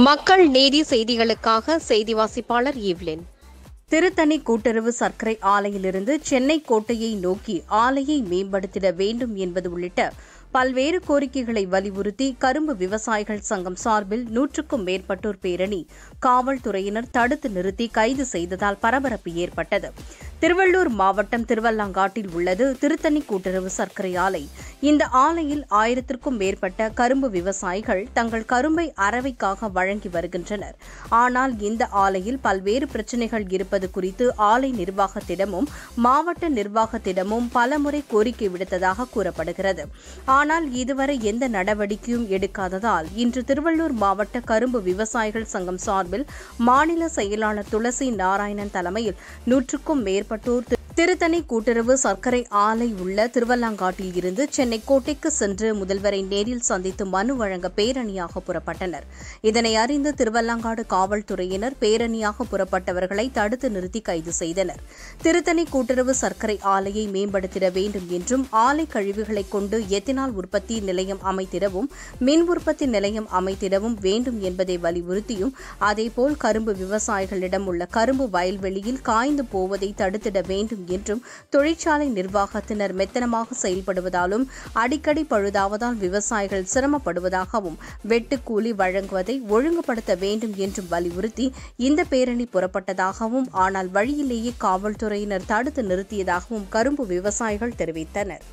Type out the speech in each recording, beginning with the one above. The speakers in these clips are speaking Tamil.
மக்கள் நீதி செய்திகளுக்காக செய்தி வாசிப்பாளர் ஈவ்லின். திருத்தணி கூட்டுறவு சர்க்கரை ஆலையிலிருந்து சென்னை கோட்டையை நோக்கி ஆலையை மேம்படுத்திட வேண்டும் என்பது உள்ளிட்ட பல்வேறு கோரிக்கைகளை வலியுறுத்தி கரும்பு விவசாயிகள் சங்கம் சார்பில் 100க்கும் மேற்பட்டோர் பேரணி காவல்துறையினர் தடுத்து நிறுத்தி கைது செய்ததால் பரபரப்பு ஏற்பட்டது. திருவள்ளூர் மாவட்டம் திருவல்லாங்காட்டில் உள்ளது திருத்தணி கூட்டுறவு சர்க்கரை ஆலை. இந்த ஆலையில் 1000க்கும் மேற்பட்ட கரும்பு விவசாயிகள் தங்கள் கரும்பை அரவைக்காக வழங்கி வருகின்றனர். ஆனால் இந்த ஆலையில் பல்வேறு பிரச்சினைகள் இருப்பது குறித்து ஆலை நிர்வாகத்திடமும் மாவட்ட நிர்வாகத்திடமும் பலமுறை கோரிக்கை விடுத்ததாக கூறப்படுகிறது. ஆனால் இதுவரை எந்த நடவடிக்கையும் எடுக்காததால் இன்று திருவள்ளூர் மாவட்ட கரும்பு விவசாயிகள் சங்கம் சார்பில் மாநில செயலாளர் துளசி நாராயணன் தலைமையில் 100க்கும் மேற்பட்டோர் திருத்தணி கூட்டுறவு சர்க்கரை ஆலை உள்ள திருவல்லாங்காட்டில் இருந்து சென்னை கோட்டைக்கு சென்று முதல்வரை நேரில் சந்தித்து மனு வழங்க பேரணியாக புறப்பட்டனர். இதனை அறிந்து திருவல்லாங்காடு காவல்துறையினர் பேரணியாக புறப்பட்டவர்களை தடுத்து நிறுத்தி கைது செய்தனர். திருத்தணி கூட்டுறவு சர்க்கரை ஆலையை மேம்படுத்திட வேண்டும் என்றும் ஆலை கழிவுகளை கொண்டு எத்தினால் உற்பத்தி நிலையம் அமைத்திடவும் மின் உற்பத்தி நிலையம் அமைத்திடவும் வேண்டும் என்பதை வலியுறுத்தியும் அதேபோல் கரும்பு விவசாயிகளிடம் உள்ள கரும்பு வயல்வெளியில் காய்ந்து போவதை தடுத்திட வேண்டும் என்றும் தொழிற்சாலை நிர்வாகத்தினர் மெத்தனமாக செயல்படுவதாலும் அடிக்கடி பழுதாவதால் விவசாயிகள் சிரமப்படுவதாகவும் வெட்டுக்கூலி வழங்குவதை ஒழுங்குபடுத்த வேண்டும் என்றும் வலியுறுத்தி இந்த பேரணி புறப்பட்டதாகவும் ஆனால் வழியிலேயே காவல்துறையினர் தடுத்து நிறுத்தியதாகவும் கரும்பு விவசாயிகள் தெரிவித்தனர்.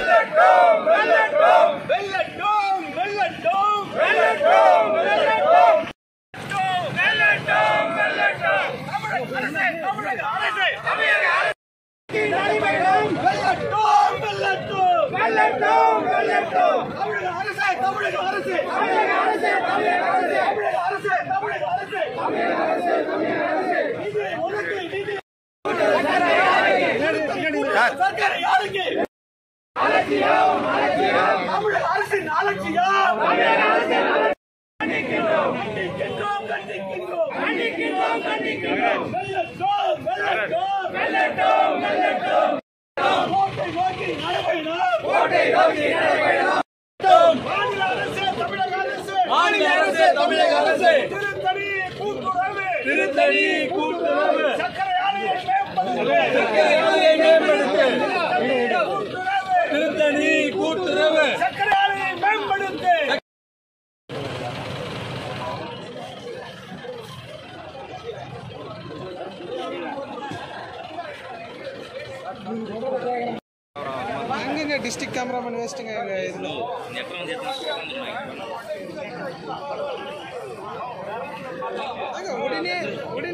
டிஸ்ட்ரிக்ட் கேமராமேன் வேஸ்ட்டுங்க உடனே